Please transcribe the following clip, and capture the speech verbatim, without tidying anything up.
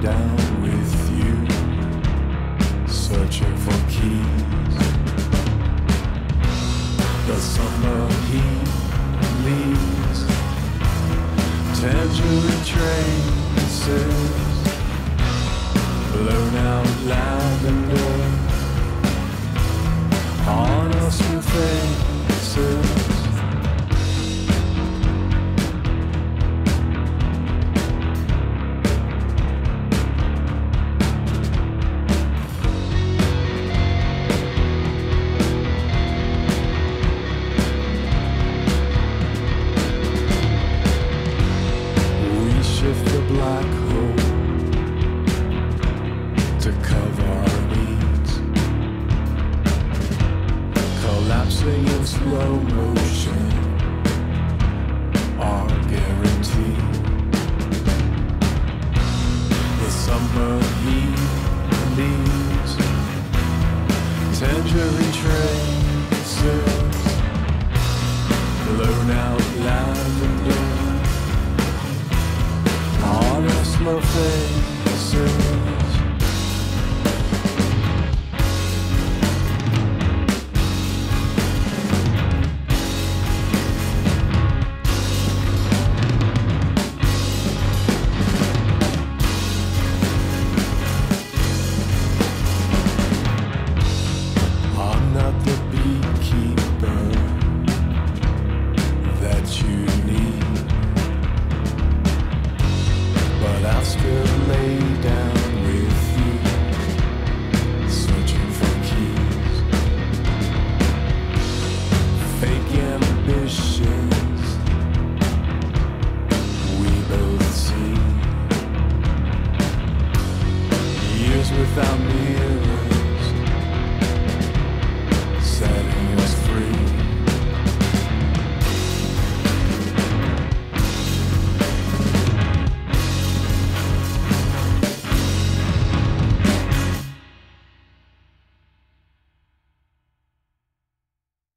down with you, searching for keys. The summer heat leaves tangerine traces, blown out lavender on our smooth faces. Shift the black hole to cover our needs, collapsing in slow motion, our guarantee. The summer heat leaves tangerine traces, blown out lavender on our slow faces.